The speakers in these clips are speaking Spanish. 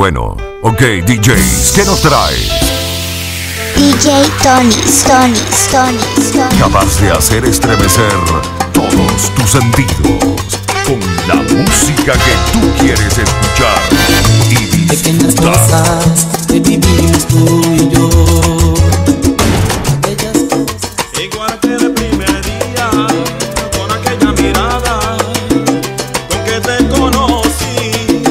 bueno. Ok, DJs, ¿qué nos traes? DJ Tony. Capaz de hacer estremecer todos tus sentidos con la música que tú quieres escuchar y pequeñas disfrutar. cosas que vivimos tú y yo. Aquellas cosas. Igual que el primer día, con aquella mirada con que te conocí,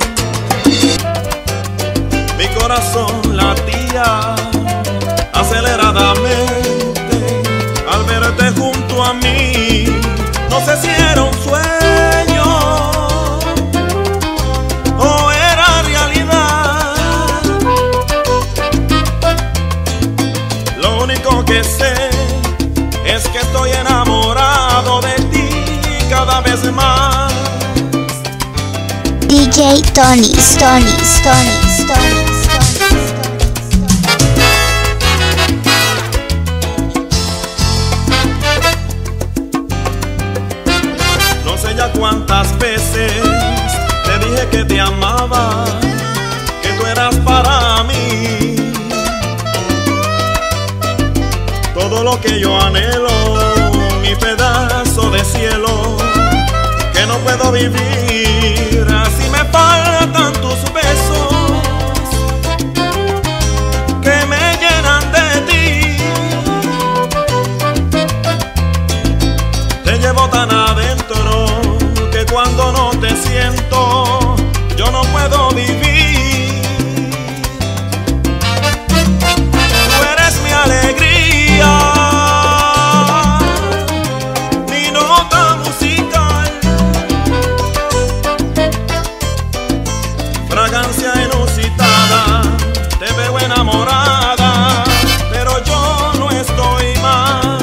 mi corazón latía aceleradamente al verte junto a mí. No sé si era un sueño o era realidad. Lo único que sé es que estoy enamorado de ti cada vez más. DJ Tony. No sé ya cuántas veces te dije que te amaba, que tú eras para mí todo lo que yo anhelo, mi pedazo de cielo que no puedo vivir así. Me faltan tus besos que me llenan de ti. Te llevo tan adentro que cuando no te siento yo no puedo vivir. Tú eres mi alegría, mi nota musical, fragancia inusitada. Te veo enamorada, pero yo no estoy más.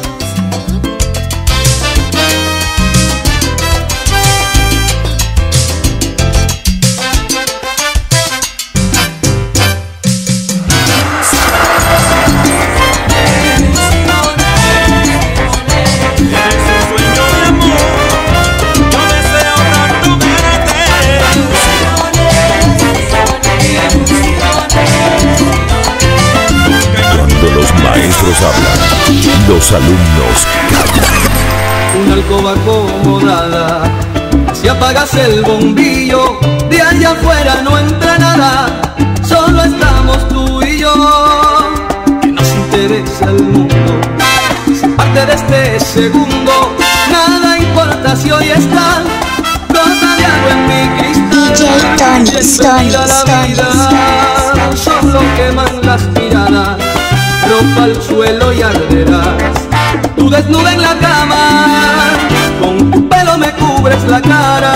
Maestros hablan, los alumnos callan. Una alcoba acomodada, si apagas el bombillo, de allá afuera no entra nada, solo estamos tú y yo. Que nos interesa el mundo, si parte de este segundo, nada importa si hoy está gota de agua en mi cristal. DJ Tony. Solo queman las miradas, ropa al suelo y arderás. Tú desnuda en la cama, con tu pelo me cubres la cara.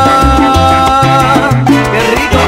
¡Qué rico!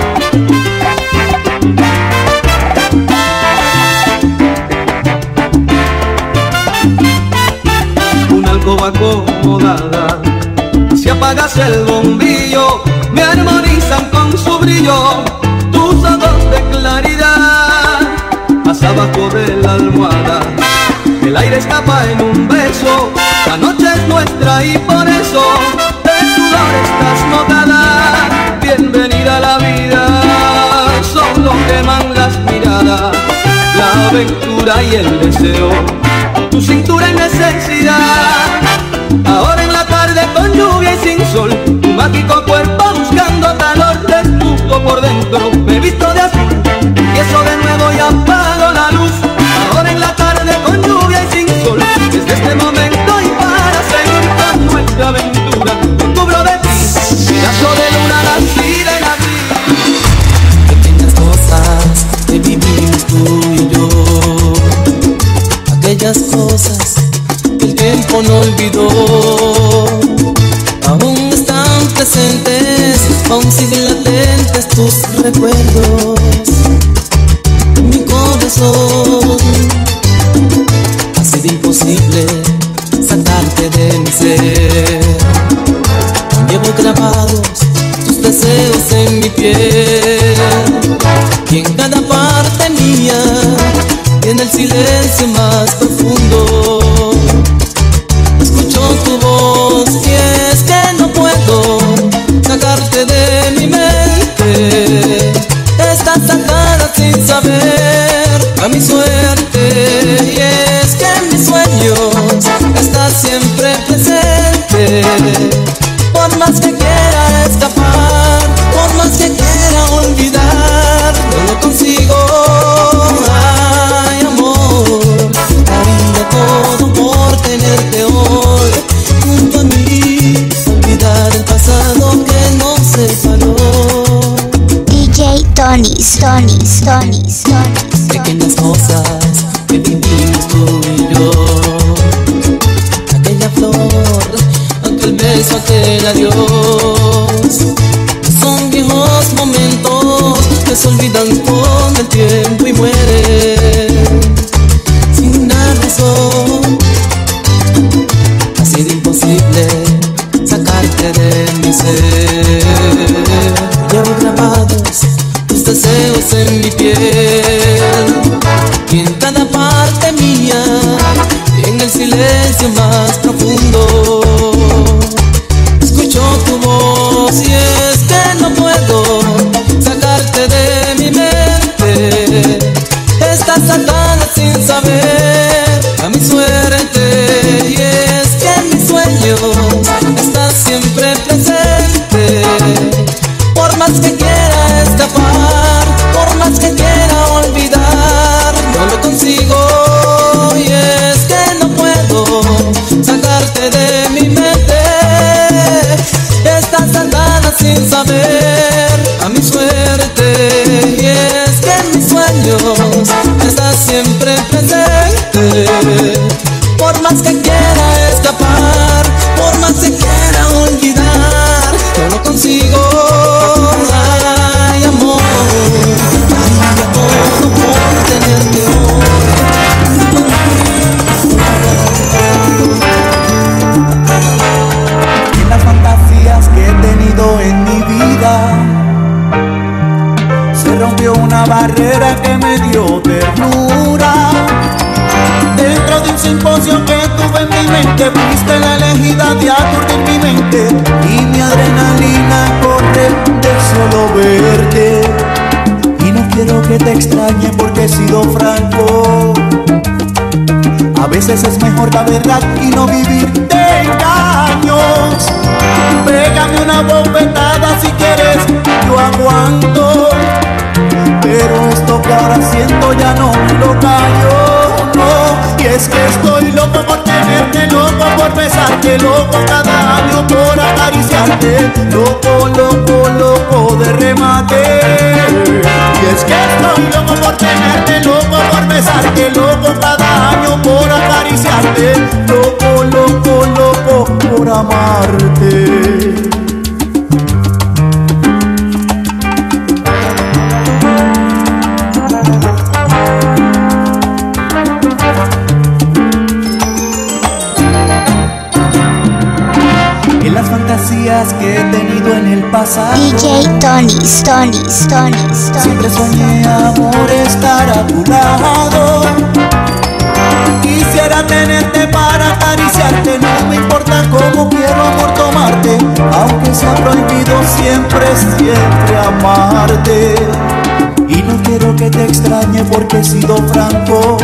Una alcoba acomodada, si apagas el bombillo, me armonizan con su brillo tus ojos de claridad. Más abajo de la almohada, el aire escapa en un beso. La noche es nuestra y por eso de sudor estás mojada. Bienvenida a la vida, solo queman las miradas, la aventura y el deseo, tu cintura en necesidad. Ahora en la tarde con lluvia y sin sol, tu mágico cuerpo buscando calor, desnudo por dentro, me visto de azul, empiezo de nuevo y apago la luz. Ahora en la tarde con lluvia y sin sol, desde este momento y para seguir con nuestra aventura, me cubro de ti, pedazo de luna nacida en abril. Pequeñas cosas que vivimos tú y yo. Aquellas cosas que el tiempo no olvidó, aún están presentes, aún siguen latentes tus recuerdos. Mi corazón ha sido imposible sacarte de mi ser. Llevo grabados tus deseos en mi piel, y en cada parte mía tiene el silencio más profundo. Escucho tu voz y es que no puedo sacarte de mi mente. Tonys. Pequeñas cosas que vivimos tú y yo. Aquella flor, aquel beso, aquel adiós. Son viejos momentos que se olvidan con el tiempo y mueren sin una razón. Ha sido imposible sacarte de mi ser. Llevo grabados tus deseos en mi piel y en cada parte mía, en el silencio más profundo, escucho tu voz y es que no puedo sacarte de mi mente. Estás atada sin saber a mi suerte y es que en mis sueños estás siempre presente. Por más que quiera escapar, por más que quiera olvidar, no lo consigo y es que no puedo sacarte de mi mente. Estás atada sin saber a mi suerte y es que en mis sueños estás siempre presente. Por más que quiera escapar, por más que quiera olvidar, no lo consigo. Ay, amor, todo por tenerte hoy. En las fantasías que he tenido en mi vida se rompió una barrera que me dio ternura. Dentro de un simposio que tuve en mi mente, fuiste la elegida de aturdir mi mente y mi adrenalina corre de solo verte. Y no quiero que te extrañe porque he sido franco. A veces es mejor la verdad y no vivir de engaños. Pégame una bofetada si quieres, yo aguanto. Pero esto que ahora siento ya no me lo callo, no. Y es que estoy loco por tenerte, loco por besarte, loco cada año por acariciarte, loco, loco, loco de remate. Y es que estoy loco por tenerte, loco por besarte, loco cada año por acariciarte, loco, loco, loco por amarte. Fantasías que he tenido en el pasado, DJ Tonys. siempre soñé, amor, estar a tu lado. Quisiera tenerte para acariciarte, no me importa cómo quiero, amor, tomarte, aunque sea prohibido siempre, siempre amarte. Y no quiero que te extrañe porque he sido franco.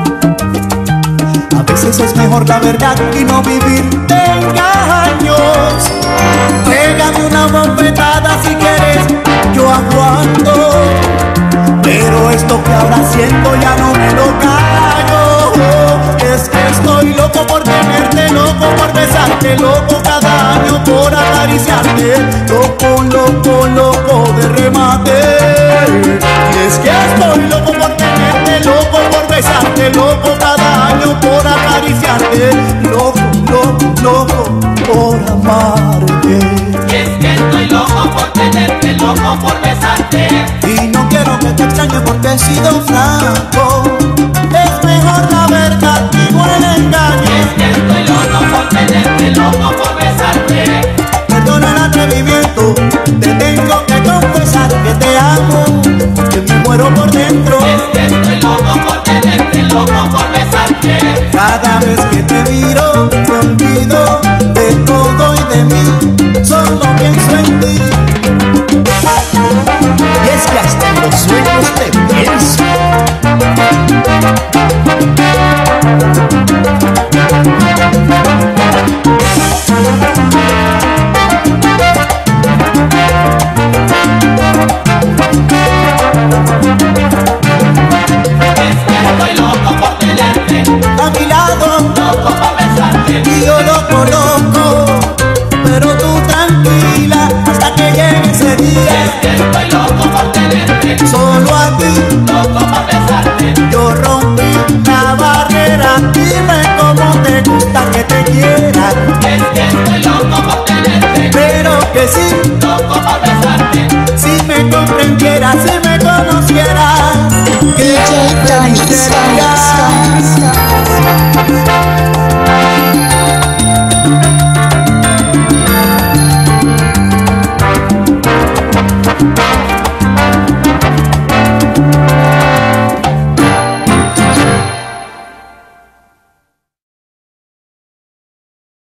A veces es mejor la verdad y no vivir de engaños. Pégame una bofetada si quieres, yo aguanto. Pero esto que ahora siento ya no me lo callo. Es que estoy loco por tenerte, loco por besarte, loco cada año por acariciarte, loco, loco, loco de remate. Y es que estoy loco por tenerte, loco por besarte, loco cada año por acariciarte, loco, loco, loco por amarte. Y es que estoy loco por tenerte, loco por besarte. Y no quiero que te extrañe porque he sido franco. Es mejor la verdad que no el engaño. Y es que estoy loco por tenerte, loco por besarte. Perdona el atrevimiento, te tengo que confesar que te amo, que me muero por dentro. Y es que estoy loco por tenerte, loco por besarte. Cada vez que te miro, me olvido de todo y de mí, solo pienso en ti. Y es que hasta en los sueños te pienso. Es que estoy loco por tenerte, A mi lado, loco por besarte. sería